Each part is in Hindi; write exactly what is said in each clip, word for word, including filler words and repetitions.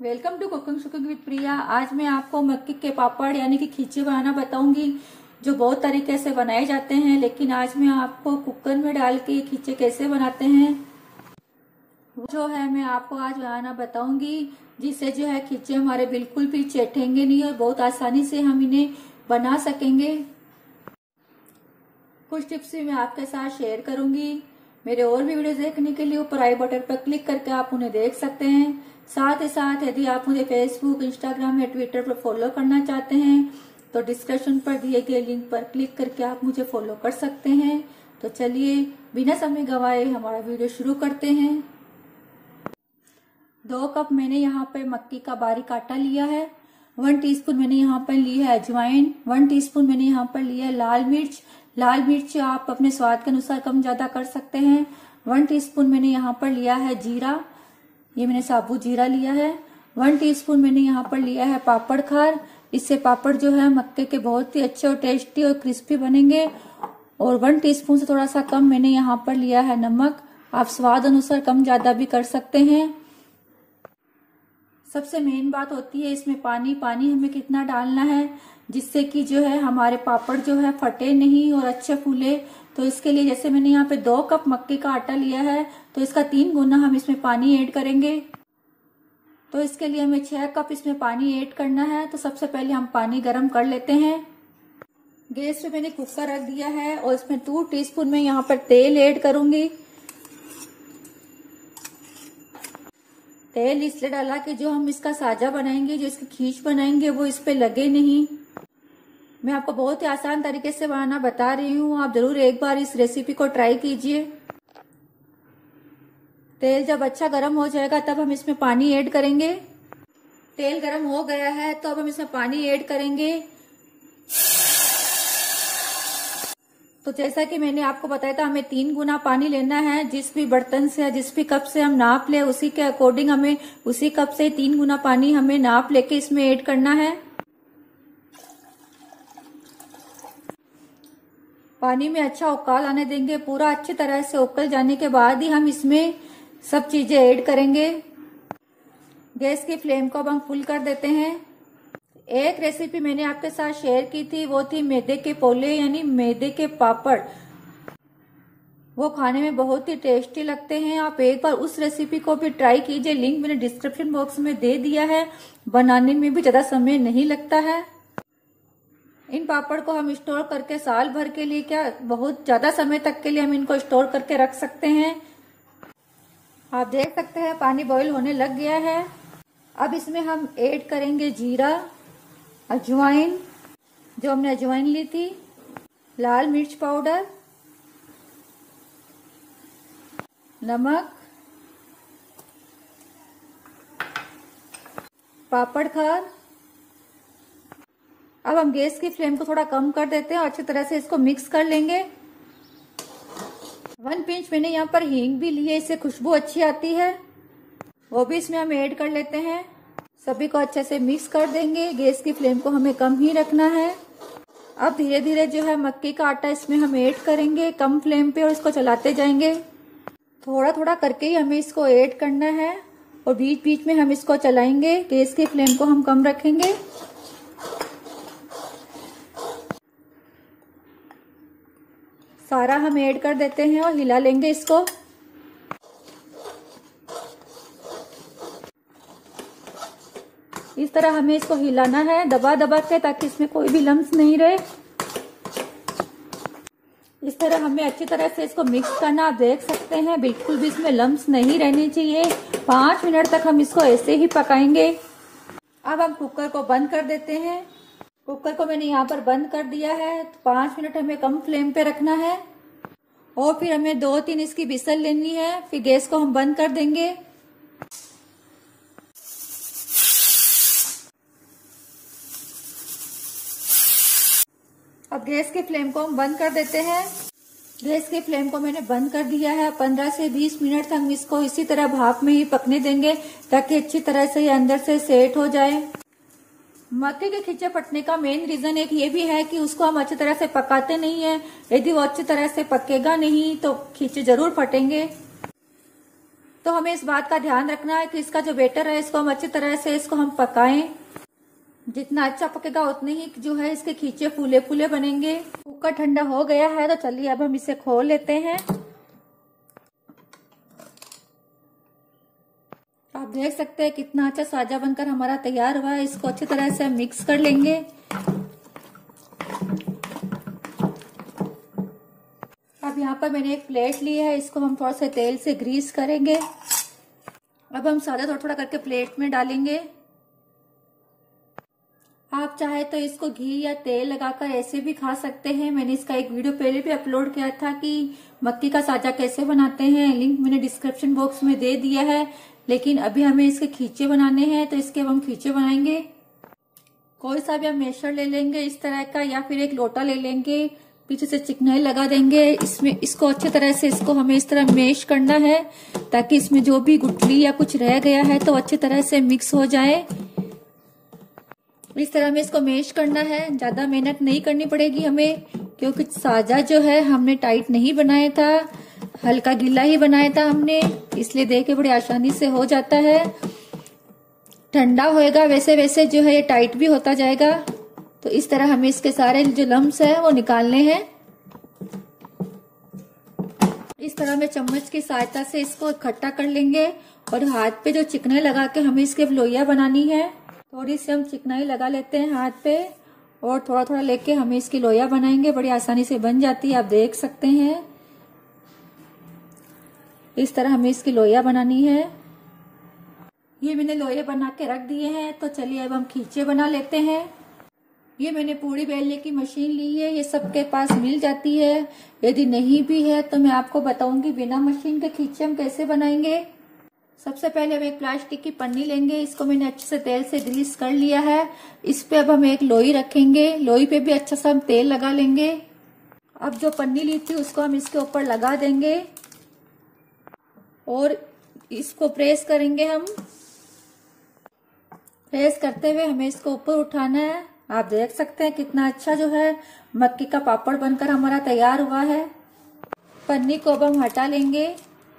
Welcome to cooking shooking with Priya. आज मैं आपको मक्के के पापड़ यानी कि खींचे बनाना बताऊंगी, जो बहुत तरीके से बनाए जाते हैं। लेकिन आज मैं आपको कुकर में डाल के खींचे कैसे बनाते हैं जो है मैं आपको आज बनाना बताऊंगी, जिससे जो है खींचे हमारे बिल्कुल भी चटेंगे नहीं और बहुत आसानी से हम इन्हें बना सकेंगे। कुछ टिप्स भी मैं आपके साथ शेयर करूंगी। मेरे और भी वीडियो देखने के लिए ऊपर आई बटन पर क्लिक करके आप उन्हें देख सकते हैं। साथ ही साथ यदि आप मुझे फेसबुक, इंस्टाग्राम या ट्विटर पर फॉलो करना चाहते हैं तो डिस्क्रिप्शन पर दिए गए लिंक पर क्लिक करके आप मुझे फॉलो कर सकते हैं। तो चलिए बिना समय गवाए हमारा वीडियो शुरू करते हैं। दो कप मैंने यहाँ पर मक्की का बारीक आटा लिया है। वन टीस्पून मैंने यहाँ पर ली है अजवाइन। वन टीस्पून मैंने यहाँ पर लिया है लाल मिर्च। लाल मिर्च आप अपने स्वाद के अनुसार कम ज्यादा कर सकते हैं। वन टीस्पून मैंने यहाँ पर लिया है जीरा, ये मैंने साबुत जीरा लिया है। वन टीस्पून मैंने यहाँ पर लिया है पापड़ खार। इससे पापड़ जो है मक्के के बहुत ही अच्छे और टेस्टी और क्रिस्पी बनेंगे। और वन टीस्पून से थोड़ा सा कम मैंने यहाँ पर लिया है नमक। आप स्वाद अनुसार कम ज्यादा भी कर सकते हैं। सबसे मेन बात होती है इसमें पानी। पानी हमें कितना डालना है जिससे कि जो है हमारे पापड़ जो है फटे नहीं और अच्छे फूले। तो इसके लिए जैसे मैंने यहाँ पे दो कप मक्के का आटा लिया है तो इसका तीन गुना हम इसमें पानी ऐड करेंगे। तो इसके लिए हमें छह कप इसमें पानी ऐड करना है। तो सबसे पहले हम पानी गर्म कर लेते हैं। गैस पे मैंने कुकर रख दिया है और इसमें टू टीस्पून में यहाँ पर तेल ऐड करूंगी। तेल इसलिए डाला कि जो हम इसका साजा बनाएंगे, जो इसकी खींच बनाएंगे वो इस पे लगे नहीं। मैं आपको बहुत ही आसान तरीके से बनाना बता रही हूँ, आप जरूर एक बार इस रेसिपी को ट्राई कीजिए। तेल जब अच्छा गर्म हो जाएगा तब हम इसमें पानी ऐड करेंगे। तेल गर्म हो गया है तो अब हम इसमें पानी ऐड करेंगे। तो जैसा कि मैंने आपको बताया था हमें तीन गुना पानी लेना है। जिस भी बर्तन से या जिस भी कप से हम नाप ले उसी के अकॉर्डिंग हमें उसी कप से तीन गुना पानी हमें नाप लेके इसमें ऐड करना है। पानी में अच्छा उकाल आने देंगे। पूरा अच्छी तरह से उकल जाने के बाद ही हम इसमें सब चीजें ऐड करेंगे। गैस की फ्लेम को अब हम फुल कर देते हैं। एक रेसिपी मैंने आपके साथ शेयर की थी, वो थी मैदे के पोले यानी मैदे के पापड़। वो खाने में बहुत ही टेस्टी लगते हैं। आप एक बार उस रेसिपी को भी ट्राई कीजिए। लिंक मैंने डिस्क्रिप्शन बॉक्स में दे दिया है। बनाने में भी ज्यादा समय नहीं लगता है। इन पापड़ को हम स्टोर करके साल भर के लिए, क्या बहुत ज्यादा समय तक के लिए हम इनको स्टोर करके रख सकते हैं। आप देख सकते हैं पानी बॉईल होने लग गया है। अब इसमें हम ऐड करेंगे जीरा, अजवाइन जो हमने अजवाइन ली थी, लाल मिर्च पाउडर, नमक, पापड़ खार। अब हम गैस की फ्लेम को थोड़ा कम कर देते हैं और अच्छी तरह से इसको मिक्स कर लेंगे। वन पिंच मैंने यहाँ पर हींग भी ली है, इससे खुशबू अच्छी आती है, वो भी इसमें हम ऐड कर लेते हैं। सभी को अच्छे से मिक्स कर देंगे। गैस की फ्लेम को हमें कम ही रखना है। अब धीरे धीरे जो है मक्के का आटा इसमें हम ऐड करेंगे कम फ्लेम पे और इसको चलाते जाएंगे। थोड़ा थोड़ा करके ही हमें इसको ऐड करना है और बीच बीच में हम इसको चलाएंगे। गैस की फ्लेम को हम कम रखेंगे। सारा हम ऐड कर देते हैं और हिला लेंगे इसको। इस तरह हमें इसको हिलाना है दबा दबा के, ताकि इसमें कोई भी लम्स नहीं रहे। इस तरह हमें अच्छी तरह से इसको मिक्स करना। आप देख सकते हैं बिल्कुल भी इसमें लम्स नहीं रहने चाहिए। पांच मिनट तक हम इसको ऐसे ही पकाएंगे। अब हम कुकर को बंद कर देते हैं। कुकर को मैंने यहाँ पर बंद कर दिया है। तो पांच मिनट हमें कम फ्लेम पे रखना है और फिर हमें दो तीन इसकी विसल लेनी है। फिर गैस को हम बंद कर देंगे। अब गैस की फ्लेम को हम बंद कर देते हैं। गैस की फ्लेम को मैंने बंद कर दिया है। पंद्रह से बीस मिनट तक हम इसको इसी तरह भाप में ही पकने देंगे, ताकि अच्छी तरह से ये अंदर से सेट हो जाए। मक्के के खींचे फटने का मेन रीजन एक ये भी है कि उसको हम अच्छी तरह से पकाते नहीं है। यदि वो अच्छी तरह से पकेगा नहीं तो खींचे जरूर फटेंगे। तो हमें इस बात का ध्यान रखना है कि इसका जो बैटर है इसको हम अच्छी तरह से इसको हम पकाएं। जितना अच्छा पकेगा उतने ही जो है इसके खींचे फूले फूले बनेंगे। कुकर ठंडा हो गया है तो चलिए अब हम इसे खोल लेते हैं। आप देख सकते हैं कितना अच्छा साजा बनकर हमारा तैयार हुआ है। इसको अच्छी तरह से मिक्स कर लेंगे। अब यहाँ पर मैंने एक प्लेट ली है, इसको हम थोड़ा सा तेल से ग्रीस करेंगे। अब हम सादा थोड़ा थोड़ा करके प्लेट में डालेंगे। आप चाहे तो इसको घी या तेल लगाकर ऐसे भी खा सकते हैं। मैंने इसका एक वीडियो पहले भी अपलोड किया था कि मक्की का साजा कैसे बनाते हैं, लिंक मैंने डिस्क्रिप्शन बॉक्स में दे दिया है। लेकिन अभी हमें इसके खींचे बनाने हैं तो इसके हम खींचे बनाएंगे। कोई सा भी हम मेशर ले लेंगे इस तरह का, या फिर एक लोटा ले लेंगे, पीछे से चिकनाई लगा देंगे। इसमें इसको अच्छी तरह से इसको हमें इस तरह मेश करना है ताकि इसमें जो भी गुठली या कुछ रह गया है तो अच्छी तरह से मिक्स हो जाए। इस तरह हमें इसको मेश करना है। ज्यादा मेहनत नहीं करनी पड़ेगी हमें, क्योंकि साजा जो है हमने टाइट नहीं बनाया था, हल्का गीला ही बनाया था हमने, इसलिए देखे बड़ी आसानी से हो जाता है। ठंडा होएगा वैसे वैसे जो है ये टाइट भी होता जाएगा। तो इस तरह हमें इसके सारे जो लम्स है वो निकालने हैं। इस तरह में चम्मच की सहायता से इसको इकट्ठा कर लेंगे और हाथ पे जो चिकनाई लगा के हमें इसके लोइया बनानी है। थोड़ी सी हम चिकनाई लगा लेते हैं हाथ पे और थोड़ा थोड़ा लेके हमें इसकी लोइया बनाएंगे। बड़ी आसानी से बन जाती है, आप देख सकते हैं। इस तरह हमें इसकी लोइया बनानी है। ये मैंने लोइया बना के रख दिए हैं। तो चलिए अब हम खींचे बना लेते हैं। ये मैंने पूड़ी बेलने की मशीन ली है, ये सबके पास मिल जाती है। यदि नहीं भी है तो मैं आपको बताऊंगी बिना मशीन के खींचे हम कैसे बनाएंगे। सबसे पहले हम एक प्लास्टिक की पन्नी लेंगे, इसको मैंने अच्छे से तेल से ग्रीस कर लिया है। इस पे अब हम एक लोई रखेंगे, लोई पे भी अच्छा सा हम तेल लगा लेंगे। अब जो पन्नी ली थी उसको हम इसके ऊपर लगा देंगे और इसको प्रेस करेंगे। हम प्रेस करते हुए हमें इसको ऊपर उठाना है। आप देख सकते हैं कितना अच्छा जो है मक्की का पापड़ बनकर हमारा तैयार हुआ है। पन्नी को अब हम हटा लेंगे।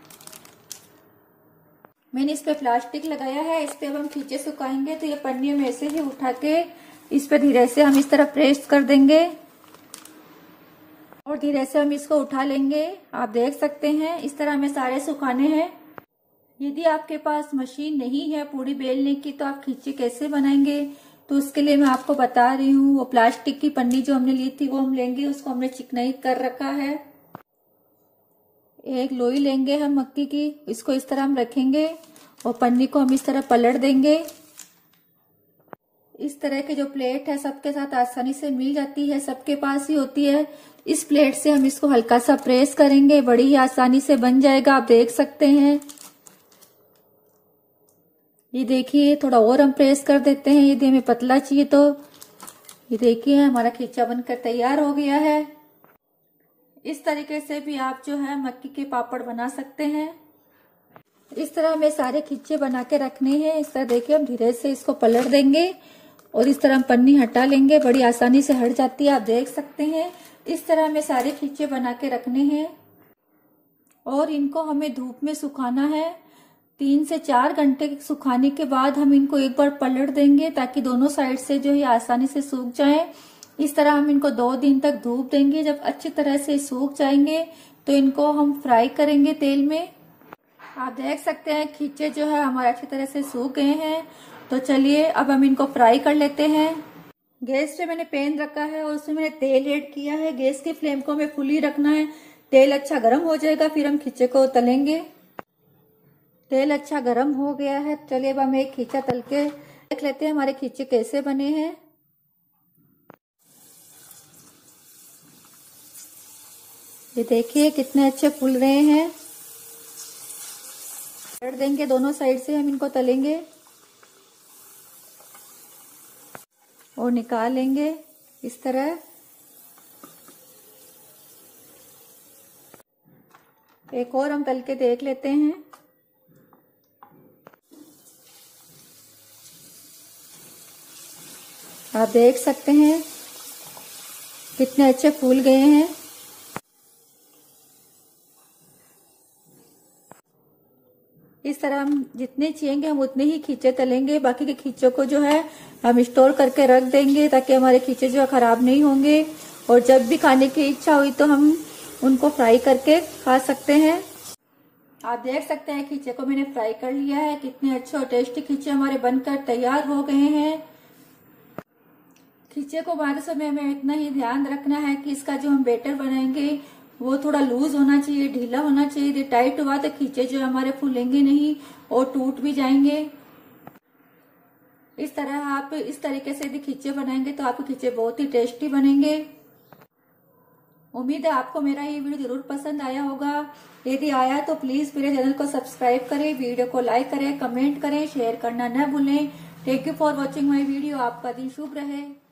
मैंने इस पे प्लास्टिक लगाया है, इस पे अब हम खींचे सुखाएंगे। तो ये पन्नी हम ऐसे ही उठा के इस पे धीरे से हम इस तरह प्रेस कर देंगे और धीरे से हम इसको उठा लेंगे। आप देख सकते हैं इस तरह हमें सारे सुखाने हैं। यदि आपके पास मशीन नहीं है पूड़ी बेलने की तो आप खींचे कैसे बनाएंगे, तो उसके लिए मैं आपको बता रही हूँ। वो प्लास्टिक की पन्नी जो हमने ली थी वो हम लेंगे, उसको हमने चिकनाई कर रखा है। एक लोई लेंगे हम मक्की की, इसको इस तरह हम रखेंगे और पन्नी को हम इस तरह पलट देंगे। इस तरह के जो प्लेट है सबके साथ आसानी से मिल जाती है, सबके पास ही होती है। इस प्लेट से हम इसको हल्का सा प्रेस करेंगे, बड़ी ही आसानी से बन जाएगा। आप देख सकते हैं। ये देखिए थोड़ा और हम प्रेस कर देते हैं, यदि हमें पतला चाहिए तो। ये देखिए हमारा खींचा बनकर तैयार हो गया है। इस तरीके से भी आप जो है मक्की के पापड़ बना सकते हैं। इस तरह हमें सारे खींचे बना के रखने हैं। इस तरह देखिए हम धीरे से इसको पलट देंगे और इस तरह हम पन्नी हटा लेंगे, बड़ी आसानी से हट जाती है। आप देख सकते हैं इस तरह हमें सारे खींचे बना के रखने हैं और इनको हमें धूप में सुखाना है। तीन से चार घंटे सुखाने के बाद हम इनको एक बार पलट देंगे ताकि दोनों साइड से जो है आसानी से सूख जाए। इस तरह हम इनको दो दिन तक धूप देंगे। जब अच्छी तरह से सूख जाएंगे तो इनको हम फ्राई करेंगे तेल में। आप देख सकते हैं खींचे जो है हमारे अच्छी तरह से सूख गए हैं। तो चलिए अब हम इनको फ्राई कर लेते हैं। गैस पे मैंने पैन रखा है और उसमें मैंने तेल ऐड किया है। गैस की फ्लेम को हमें फुल ही रखना है। तेल अच्छा गर्म हो जाएगा फिर हम खींचे को तलेंगे। तेल अच्छा गर्म हो गया है। चलिए अब हम एक खींचा तल के देख लेते हैं हमारे खींचे कैसे बने हैं। ये देखिए कितने अच्छे फूल रहे हैं। कर देंगे दोनों साइड से हम इनको तलेंगे और निकाल लेंगे इस तरह। एक और हम तल के देख लेते हैं। आप देख सकते हैं कितने अच्छे फूल गए हैं। तरह हम जितने चाहिए हम उतने ही खींचे तलेंगे। बाकी के खींचों को जो है हम स्टोर करके रख देंगे ताकि हमारे खींचे जो है खराब नहीं होंगे, और जब भी खाने की इच्छा हुई तो हम उनको फ्राई करके खा सकते हैं। आप देख सकते हैं खींचे को मैंने फ्राई कर लिया है। कितने अच्छे और टेस्टी खींचे हमारे बनकर तैयार हो गए हैं। खींचे को बनाते समय हमें इतना ही ध्यान रखना है कि इसका जो हम बैटर बनाएंगे वो थोड़ा लूज होना चाहिए, ढीला होना चाहिए। यदि टाइट हुआ तो खींचे जो हमारे फूलेंगे नहीं और टूट भी जाएंगे। इस तरह आप इस तरीके से यदि खींचे बनाएंगे तो आपके खींचे बहुत ही टेस्टी बनेंगे। उम्मीद है आपको मेरा ये वीडियो जरूर पसंद आया होगा। यदि आया तो प्लीज मेरे चैनल को सब्सक्राइब करें, वीडियो को लाइक करें, कमेंट करें, शेयर करना न भूलें। Thank you for watching my video. आपका दिन शुभ रहे।